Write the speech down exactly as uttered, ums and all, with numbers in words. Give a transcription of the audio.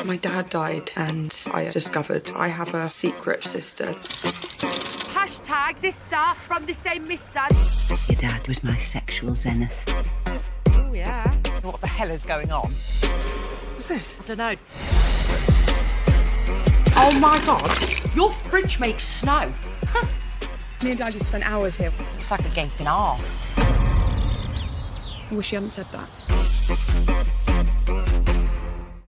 My dad died and I discovered I have a secret sister. Hashtag sister from the same mister. Your dad was my sexual zenith. Oh, yeah. What the hell is going on? What's this? I don't know. Oh my God. Your fridge makes snow. Me and Dad just spent hours here. It's like a gaping arse. I wish you hadn't said that.